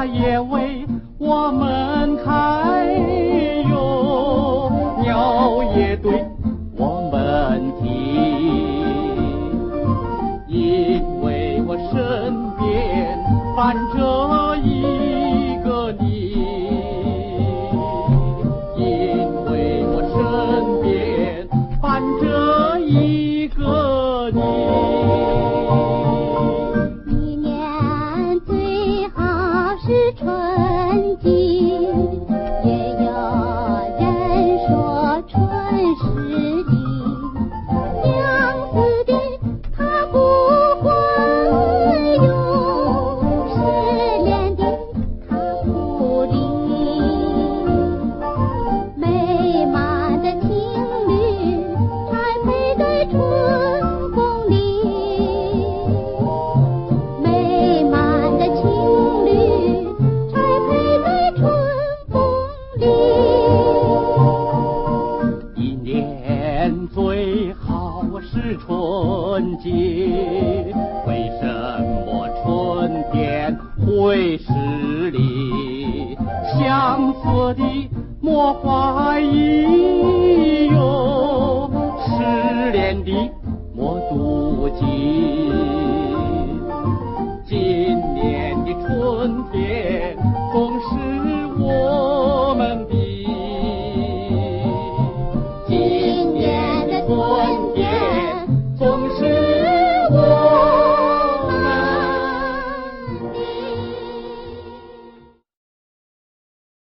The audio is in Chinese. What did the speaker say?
也为我们开哟，鸟也对我们啼，因为我身边伴着一个你，因为我身边伴着一个你。 一年最好是春季，也有人说春是地。相思的它不管用，失恋的它不理。美满的情侣才配在春风里，美满的情侣才配在春风里。 一年最好是春季，为什么春天会失离？相思的莫怀疑哟，失恋的莫妒忌。